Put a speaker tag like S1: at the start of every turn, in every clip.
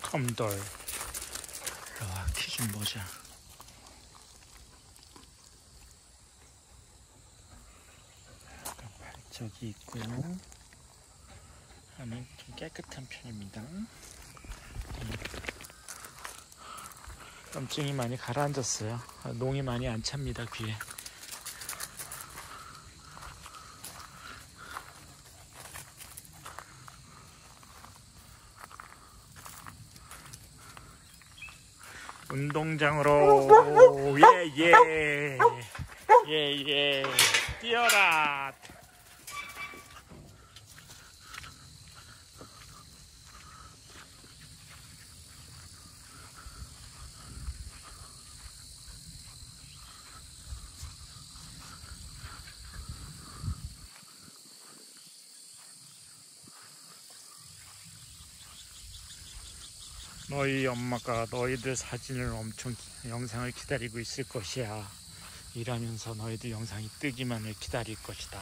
S1: 컴돌. 와, 키 좀 보자. 발적이 있고 안은 좀 깨끗한 편입니다. 염증이 많이 가라앉았어요. 농이 많이 안 찹니다, 귀에. 운동장으로 예예 예예 뛰어라. 너희 엄마가 너희들 사진을 영상을 기다리고 있을 것이야. 일하면서 너희들 영상이 뜨기만을 기다릴 것이다.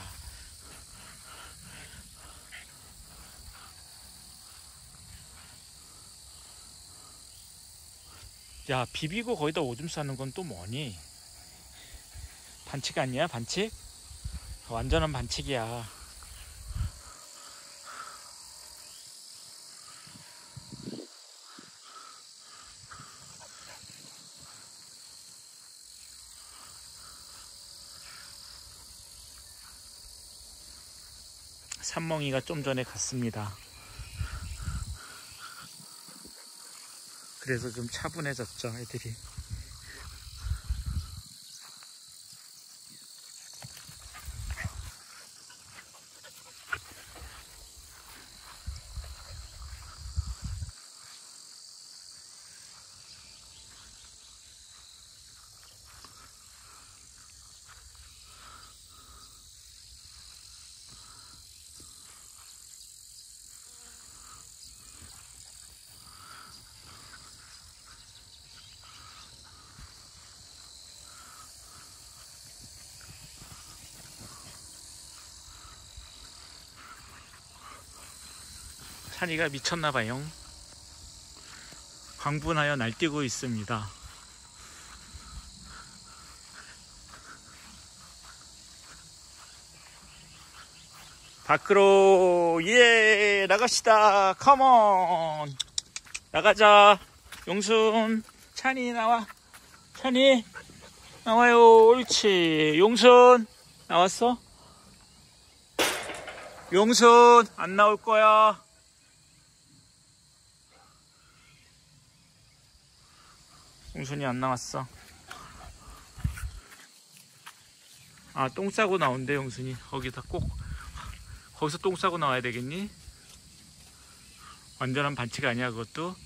S1: 야, 비비고 거기다 오줌 싸는 건 또 뭐니? 반칙 아니야, 반칙? 완전한 반칙이야. 산멍이가 좀 전에 갔습니다. 그래서 좀 차분해졌죠, 애들이. 찬이가 미쳤나봐요. 광분하여 날뛰고 있습니다. 밖으로 예 나갑시다. 컴온 나가자. 용순 찬이 나와. 찬이 나와요. 옳지. 용순 나왔어? 용순 안 나올 거야. 용순이 안 나왔어. 아, 똥 싸고 나온대 용순이. 거기서 똥 싸고 나와야 되겠니? 완전한 반칙 아니야 그것도?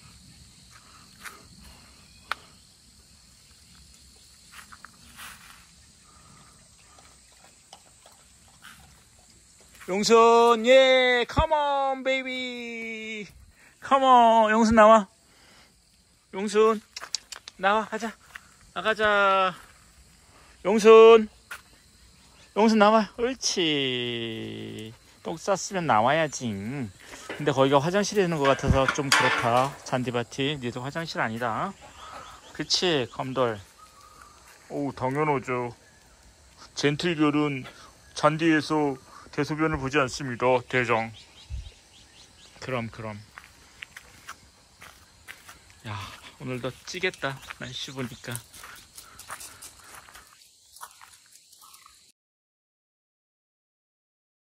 S1: 용순 예 컴온 베이비 컴온. 용순 나와. 용순 나와. 가자. 나가자. 용순 나와. 옳지. 똥 쌌으면 나와야지. 근데 거기가 화장실에 있는 것 같아서 좀 그렇다. 잔디밭이. 니도 화장실 아니다. 그치 검돌. 오, 당연하죠. 젠틀결은 잔디에서 대소변을 보지 않습니다, 대장. 그럼 야, 오늘도 찌겠다 날씨 보니까.